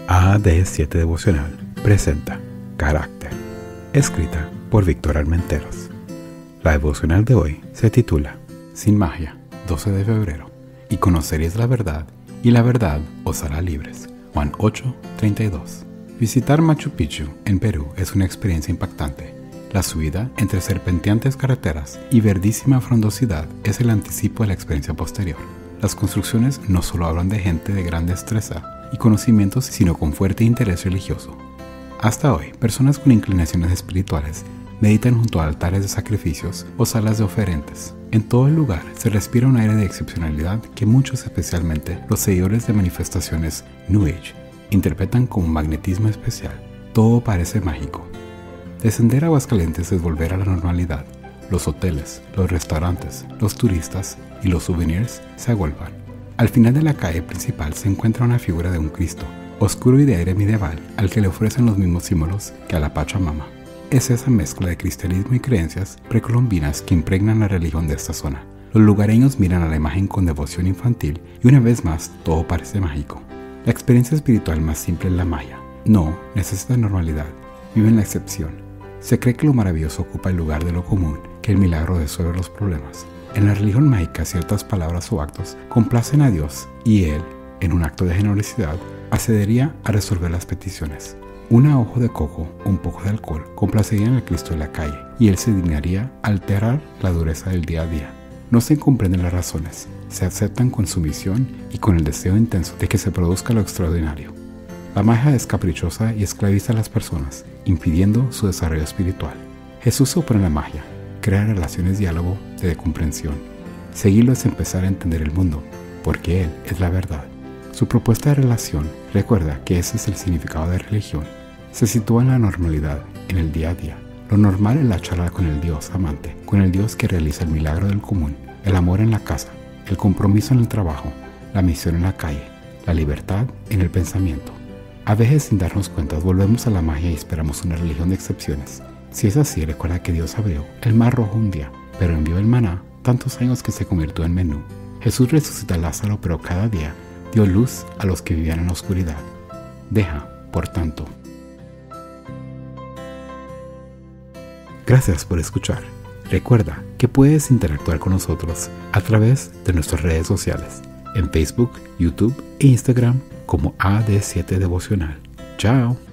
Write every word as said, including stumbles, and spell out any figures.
A D siete Devocional presenta Carácter, escrita por Víctor Armenteros. La devocional de hoy se titula Sin magia, doce de febrero, y conoceréis la verdad, y la verdad os hará libres. Juan ocho, treinta y dos. Visitar Machu Picchu en Perú es una experiencia impactante. La subida entre serpenteantes carreteras y verdísima frondosidad es el anticipo de la experiencia posterior. Las construcciones no solo hablan de gente de gran destreza y conocimientos, sino con fuerte interés religioso. Hasta hoy, personas con inclinaciones espirituales meditan junto a altares de sacrificios o salas de oferentes. En todo el lugar se respira un aire de excepcionalidad que muchos, especialmente los seguidores de manifestaciones New Age, interpretan como un magnetismo especial. Todo parece mágico. Descender a Aguascalientes es volver a la normalidad. Los hoteles, los restaurantes, los turistas y los souvenirs se agolpan. Al final de la calle principal se encuentra una figura de un Cristo, oscuro y de aire medieval, al que le ofrecen los mismos símbolos que a la Pachamama. Es esa mezcla de cristianismo y creencias precolombinas que impregnan la religión de esta zona. Los lugareños miran a la imagen con devoción infantil y una vez más todo parece mágico. La experiencia espiritual más simple es la magia. No necesita normalidad, vive en la excepción. Se cree que lo maravilloso ocupa el lugar de lo común, que el milagro resuelve los problemas. En la religión mágica, ciertas palabras o actos complacen a Dios y Él, en un acto de generosidad, accedería a resolver las peticiones. Una hoja de coco o un poco de alcohol complacerían al Cristo de la calle y Él se dignaría a alterar la dureza del día a día. No se comprenden las razones, se aceptan con sumisión y con el deseo intenso de que se produzca lo extraordinario. La magia es caprichosa y esclaviza a las personas, impidiendo su desarrollo espiritual. Jesús se opone a la magia, crea relaciones diálogo de comprensión. Seguirlo es empezar a entender el mundo, porque Él es la verdad. Su propuesta de relación recuerda que ese es el significado de religión. Se sitúa en la normalidad, en el día a día. Lo normal es la charla con el Dios amante, con el Dios que realiza el milagro del común, el amor en la casa, el compromiso en el trabajo, la misión en la calle, la libertad en el pensamiento. A veces, sin darnos cuenta, volvemos a la magia y esperamos una religión de excepciones. Si es así, recuerda que Dios abrió el mar rojo un día, pero envió el maná tantos años que se convirtió en menú. Jesús resucita a Lázaro, pero cada día dio luz a los que vivían en la oscuridad. Deja, por tanto. Gracias por escuchar. Recuerda que puedes interactuar con nosotros a través de nuestras redes sociales, en Facebook, YouTube e Instagram como A D siete Devocional. ¡Chao!